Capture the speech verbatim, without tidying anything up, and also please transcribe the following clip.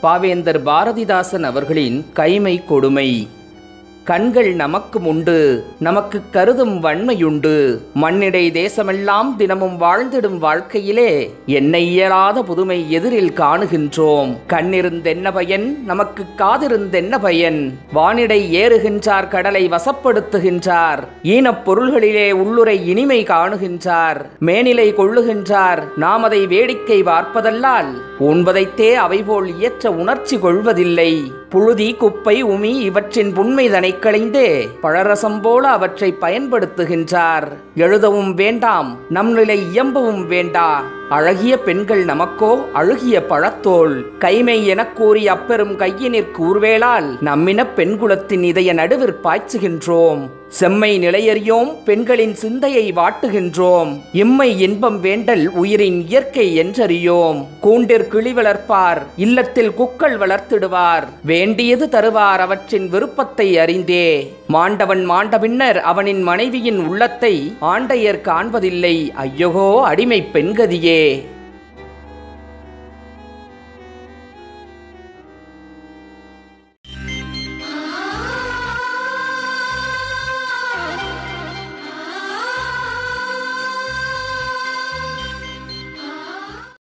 பாவேந்தர் பாரதிதாசன் அவர்களின் கைமை கொடுமை. கண்கள் நமக்கும் உண்டு, நமக்கு கருதும் வன்மையுண்டு. மண்ணிடை தேசமெல்லாம் தினமும் வாழ்ந்திடும் வாழ்க்கையிலே என்ன இயலாத புதுமை எதிரில் காணுகின்றோம். கண்ணிருந்தென்ன பயன், நமக்கு காதிருந்தென்ன பயன்? வானிடை ஏறுகின்றார், கடலை வசப்படுத்துகின்றார். ஈனப் பொருள்களிலே உள்ளுரை இனிமை காணுகின்றார். மேனிலை கொள்ளுகின்றார், நாம் அதை வேடிக்கை பார்ப்பதல்லால் உண்பதைத்தே அவைபோல் இயற்ற உணர்ச்சி கொள்வதில்லை. புழுதி, குப்பை, உமி இவற்றின் புண்மைதனை களைந்தே பழரசம் போல அவற்றை பயன்படுத்துகின்றார். எழுதவும் வேண்டாம், நம் நிலை இயம்பவும் வேண்டா. அழகிய பெண்கள் நமக்கோ அழுகிய பழத்தோல். கைமை எனக் கூறி அப்பெரும் கையினிற் கூர்வேளால் நம்மின பெண்குலத்தின் இதய நடுவிற் பாய்ச்சுகின்றோம். செம்மை நிலையறியோம், பெண்களின் சிந்தையை வாட்டுகின்றோம். இம்மை இன்பம் வேண்டல் உயிரின் இயற்கை என்றறியோம். கூண்டிற் கிளி வளர்ப்பார், இல்லத்தில் குக்கள் வளர்த்திடுவார். வேண்டியது தருவார், அவற்றின் விருப்பத்தை அறிந்தே. மாண்டவன் மாண்ட பின்னர் அவனின் மனைவியின் உள்ளத்தை ஆண்டையர் காண்பதில்லை. ஐயகோ அடிமை பெண்கதியே.